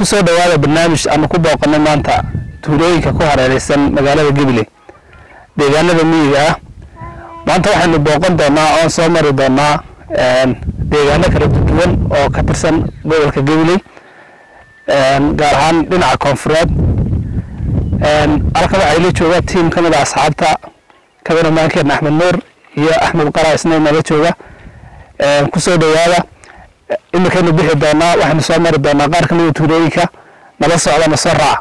kusoo dhawaada barnaamij aan ku booqanay maanta tuulooyinka ku hareeraysan magaalada Gabiley deegaanada miyiga ah maanta waxaanu booqan doonaa oo soo mari doonaa deegaano kala duwan oo ka tirsan gobolka Gabiley gaar ahaan dhinaca koonfureed halkan waxay la jooga team kamid ah asxaabta kameramaankeena Axmed Nuur iyo Axmed Qara isna nala jooga kusoo dhawaada imikaynu bixi doonaa waxaanu soo mari doonaa qaar kamid ah tuulooyinka nala socdana soo raaca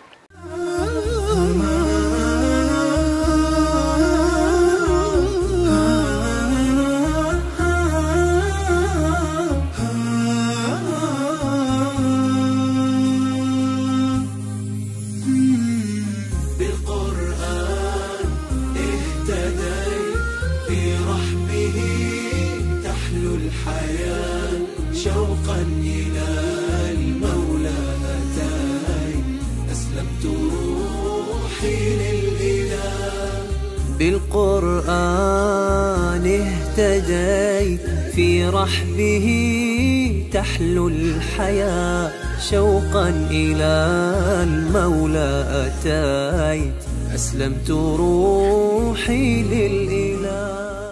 شوقا إلى المولى أتاي أسلمت روحي للإله بالقرآن اهتديت في رحبه تحلو الحياة شوقا إلى المولى أتاي أسلمت روحي للإله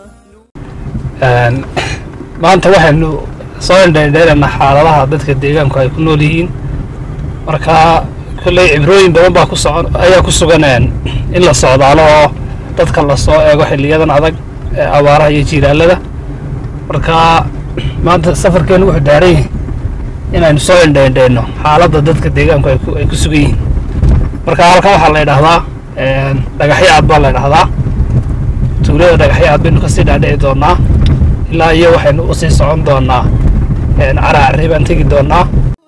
maanta waxaanu soo indheynaa xaaladaha dadka deegaanku ay ku nool yihiin marka kulay cibrooyin badan baa ku suganeen in la socdaalo oo dadka la soo eego xilliyadan adag abaaraha iyo jiilaalada marka maanta safarkeenu wuxuu daaray inaynu soo indheyno xaaladda dadka deegaanku ay ku sugan yihiin marka halkan waxaa la yidhaahdaa dhagaxyaad baa la yidhaahdaa tuulada dhagaxyaad baynu kasii dhaadhici doonaa ilaa iyo waxaynu u sii socon doonaa caraarri baan tegi doonaa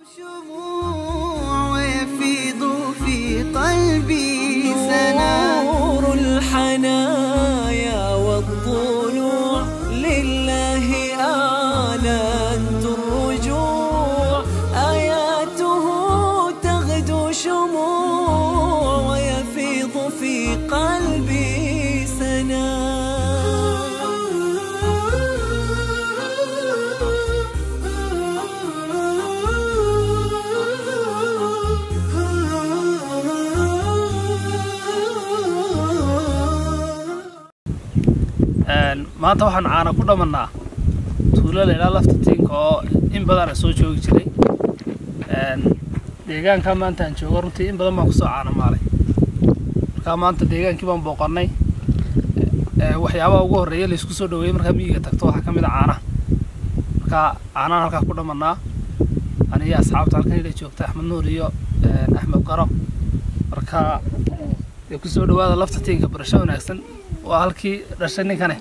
ويفيض في قلبي سنور الحنايا والضلوع لله أعلنت الرجوع آياته تغدو شموع ويفيض في قلبي سنايا maanta waxaan caana ku dhamanaa tuulada ilaa lafta tiinka oo in badan soo joogi jiray deegaanka maanta aan joogo runtii in badan baan ku soo caana maalay marka maanta deegaankii baan booqanay waxyaabaha ugu horeeya la isku soo dhaweeyay marka miyiga tagto waxa kamid ah caana marka caanaan halka ku dhamanaa aniga asxaabta halkan ila joogta Axmed Nuur iyo Axmed Qara marka ku soo dhawaada lafta tiinka barasho wanaagsan وهالكي رشني كنه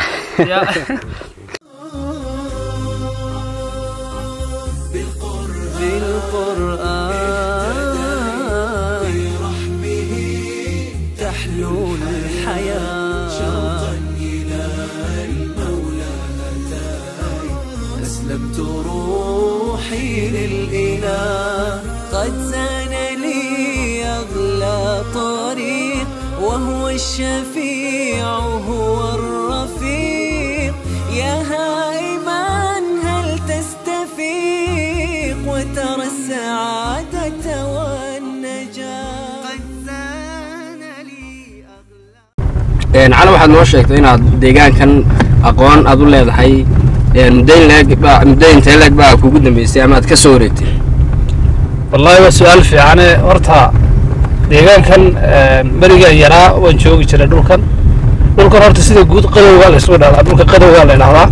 بالقرآن برحمه تحلو الحياة شوقا إلى المولى أتاي أسلمت روحي للإله قد زان لي أغلى طريق وهو الشفيع هو الرفيق يا هائما هل تستفيق وترى السعادة والنجاة قد زان لي أغلى على واحد نوشك هنا ديجان كان أقوان أدل له ضحي مدين تلاك بقى كوجودنا باستعمال كسورتي والله سؤال في يعني ورتها deegaankan bariga yaraa waan joogi jiray dhulkan horta sida guud qadowga la isku dhaafaa dhulka qadowga la ilaahdaa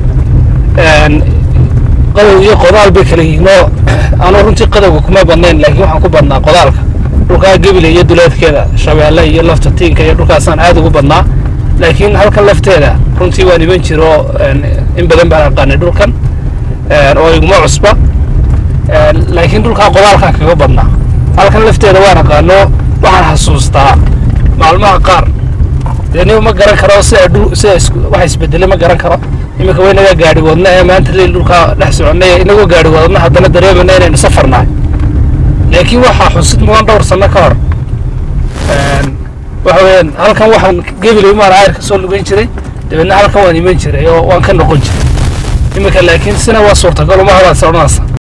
qadow iyo qodaal bay kala yihiin aan runtii qadowga kuma badnayn laakiin waxaan ku badnaa qodaalka dhulka Gabiley iyo duleedkeeda Shabeelle iyo lafta tiinka iyo dhulkaasaan aad ugu badnaa laakiin halkan lafteeda runtii waan iman jiro in badan baan aqaanay dhulkan oo iguma cusba laakiin dhulka qodaalka kaga badnaa halkan lafteeda waan aqaano waxaan xasuustaa maalmaha qaar deeniyo ma garan karo si wax isbedelay ma garan karo imika weynaga gaari wadna ee maanta leey dhulka dhex soconay inagu gaari wadna haddana dareemayna inaynu safarnaay laakiin waxa xusid mudan dhowr sano ka hor waxa weeyaan halkan waxaan Gabiley maar ayrka soo lugayn jiray dibadna halkan waan iman jiray oo waan ka noqon jiray imika laakiin sina waa suurtagal uma hada soconaysa